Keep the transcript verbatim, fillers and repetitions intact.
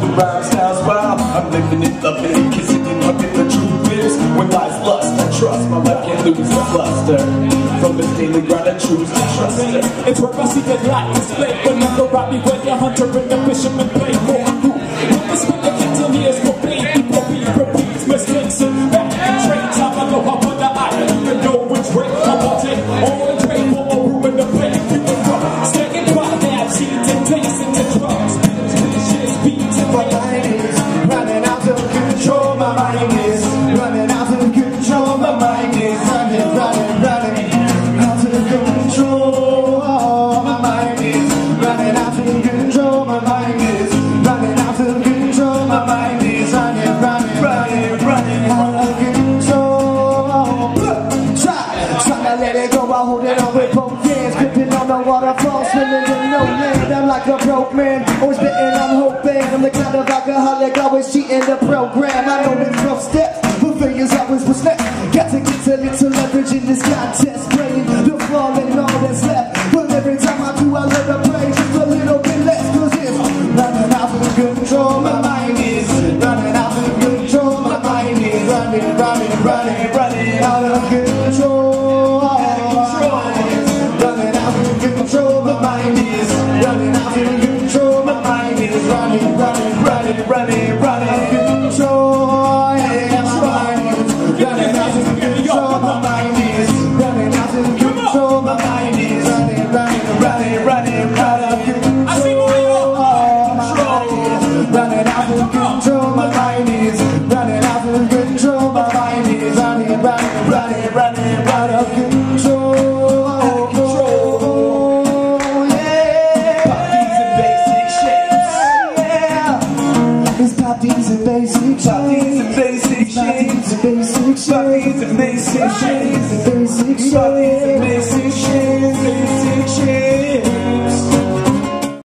rhyme styles wild. I'm living it, loving it, kissing and hugging. The truth is, when lies lust and trust, my life can't lose the cluster. From this daily grind, I choose to trust her. It's where I see the light display. But never rob me when the hunter and the fisherman play for a group. When the spin the cattle hears for baby, for me, repeats mistakes and back and trade time. I know how on the eye, even though it's great. I want it all in trade for a room in the play. People from staying by that seeds and tasting the drugs. Shit's beating my mind is running out of control. My mind is running out of control. My mind is running, running, running out of control. My mind is running out of control. My mind is running out of control. My mind is running, running, running, running out of control. Try, try to let it go. I hold it on with both hands, gripping on the waterfall, swimming in no land. I'm like a broke man, always betting I'm hoping. I'm the kind of alcoholic, always cheating the program. I know it's rough steps, but failures always was next. Got to get a little leverage in this contest, praying the fall and all that's left. But every time I do, I let the praise just a little bit less, cause it's running out of control. My mind is running out of control. My mind is running, running, running, running out of control. Running out of control. My mind is running out of control. My mind is running, running, running, running, running out of control. Yeah, my mind is running out of control. My mind is running out of control. My mind is running, running, running, running out of control. I see more of you. Running out of control. My mind is running out of control. My mind is running, running, running, running out of control. These are basic shit. Basic shit. Basic shit.